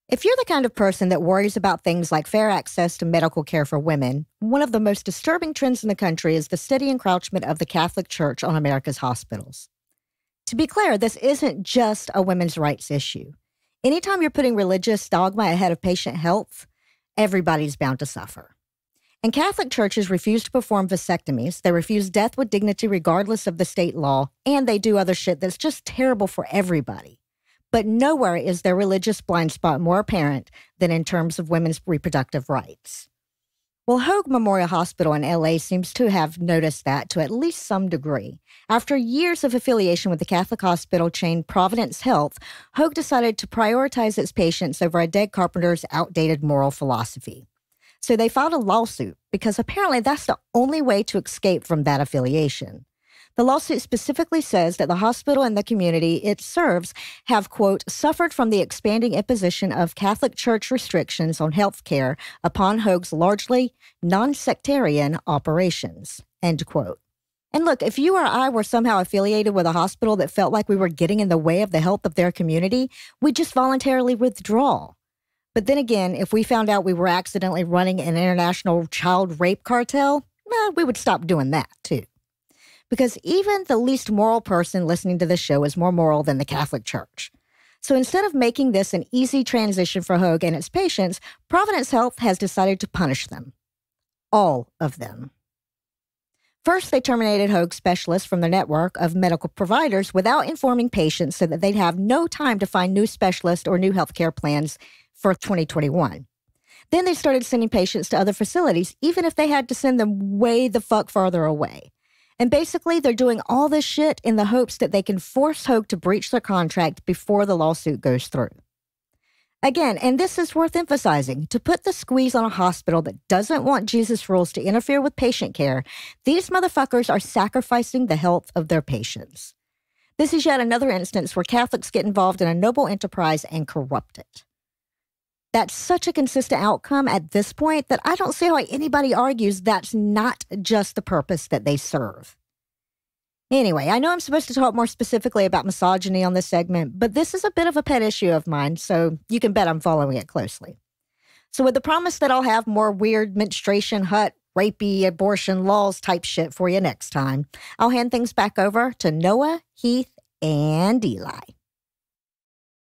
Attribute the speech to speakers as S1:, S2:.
S1: If you're the kind of person that worries about things like fair access to medical care for women, one of the most disturbing trends in the country is the steady encroachment of the Catholic Church on America's hospitals. To be clear, this isn't just a women's rights issue. Anytime you're putting religious dogma ahead of patient health, everybody's bound to suffer. And Catholic churches refuse to perform vasectomies, they refuse death with dignity regardless of the state law, and they do other shit that's just terrible for everybody. But nowhere is their religious blind spot more apparent than in terms of women's reproductive rights. Well, Hoag Memorial Hospital in LA seems to have noticed that to at least some degree. After years of affiliation with the Catholic hospital chain Providence Health, Hoag decided to prioritize its patients over a dead carpenter's outdated moral philosophy. So they filed a lawsuit because apparently that's the only way to escape from that affiliation. The lawsuit specifically says that the hospital and the community it serves have, quote, suffered from the expanding imposition of Catholic Church restrictions on health care upon Hoag's largely non-sectarian operations, end quote. And look, if you or I were somehow affiliated with a hospital that felt like we were getting in the way of the health of their community, we'd just voluntarily withdraw. But then again, if we found out we were accidentally running an international child rape cartel, we would stop doing that too. Because even the least moral person listening to this show is more moral than the Catholic Church. So instead of making this an easy transition for Hoag and its patients, Providence Health has decided to punish them. All of them. First, they terminated Hoag specialists from the network of medical providers without informing patients so that they'd have no time to find new specialists or new healthcare plans for 2021. Then they started sending patients to other facilities, even if they had to send them way the fuck farther away. And basically, they're doing all this shit in the hopes that they can force Hoag to breach their contract before the lawsuit goes through. Again, and this is worth emphasizing, to put the squeeze on a hospital that doesn't want Jesus rules to interfere with patient care, these motherfuckers are sacrificing the health of their patients. This is yet another instance where Catholics get involved in a noble enterprise and corrupt it. That's such a consistent outcome at this point that I don't see how anybody argues that's not just the purpose that they serve. Anyway, I know I'm supposed to talk more specifically about misogyny on this segment, but this is a bit of a pet issue of mine, so you can bet I'm following it closely. So with the promise that I'll have more weird menstruation hut, rapey, abortion laws type shit for you next time, I'll hand things back over to Noah, Heath, and Eli.